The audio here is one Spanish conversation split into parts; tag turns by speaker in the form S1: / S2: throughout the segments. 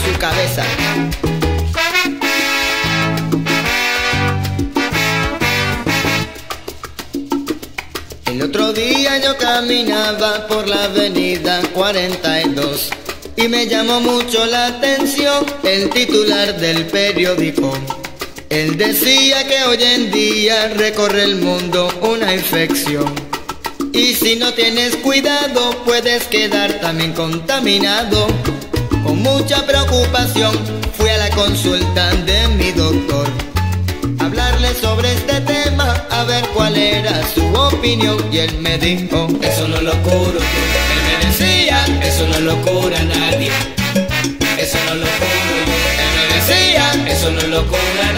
S1: su cabeza. El otro día yo caminaba por la avenida 42 y me llamó mucho la atención el titular del periódico. Él decía que hoy en día recorre el mundo una infección y si no tienes cuidado puedes quedar también contaminado. Con mucha preocupación fui a la consulta de mi doctor a hablarle sobre este tema, a ver cuál era su opinión, y él me dijo:
S2: eso no lo curo yo. Él me decía: eso no lo cura nadie. Eso no lo curo yo. Él me decía: eso no lo cura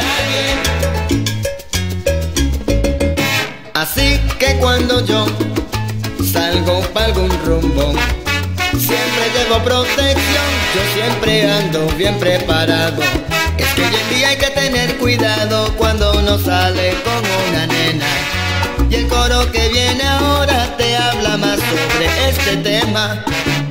S2: nadie.
S1: Así que cuando yo salgo para algún rumbo, siempre llevo protección, yo siempre ando bien preparado. Es que hoy en día hay que tener cuidado cuando uno sale con una nena. Y el coro que viene ahora te habla más sobre este tema.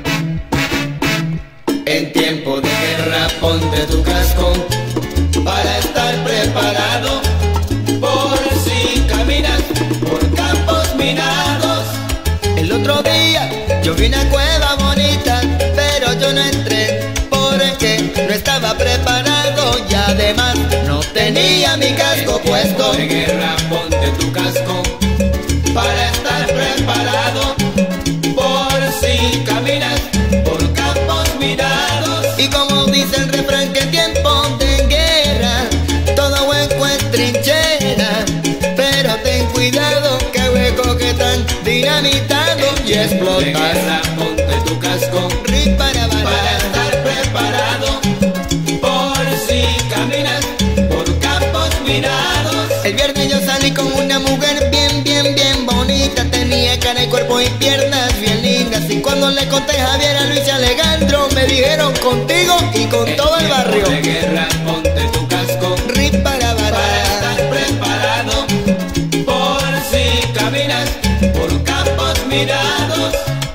S2: En tiempo de guerra ponte tu casco para estar preparado, por si caminas por campos minados.
S1: El otro día yo vi una cueva bonita, pero yo no entré porque no estaba preparado y además no tenía mi casco puesto.
S2: En tiempo de guerra ponte tu casco para estar preparado, por si caminas por campos minados.
S1: Y como dice el refrán, que en tiempo de guerra todo hueco es trinchera, pero ten cuidado que hueco que están dinamitados y explotan.
S2: En guerra ponte tu casco para estar preparado, por si caminas por campos minados.
S1: El viernes yo salí con una mujer bien bonita, tenía cara y cuerpo y piernas bien lindas, y cuando le conté a Javier, a Luis y a Alejandro, me dijeron contigo y con todo el barrio.
S2: En tiempo de guerra ponte tu casco para estar preparado, por si caminas por campos minados.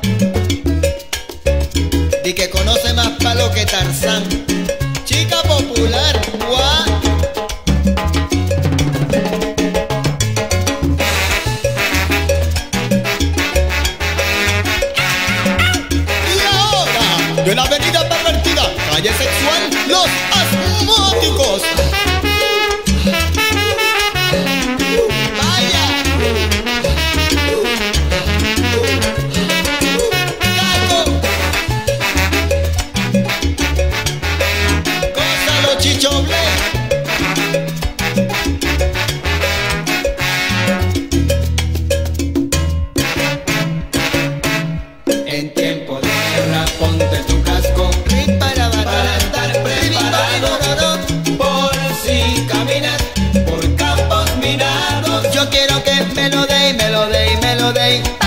S1: Y que conoce más palo que Tarzán. Chica popular, guau. Y ahora, de la avenida pervertida, calle sexual, los asmáticos. Vaya. Caco. Gózalo, Chicho Blake.
S2: En tiempo de guerra ponte tu casco para estar preparado, por si caminas por campos minados.
S1: Yo quiero que me lo dé, me lo dé, me lo dé.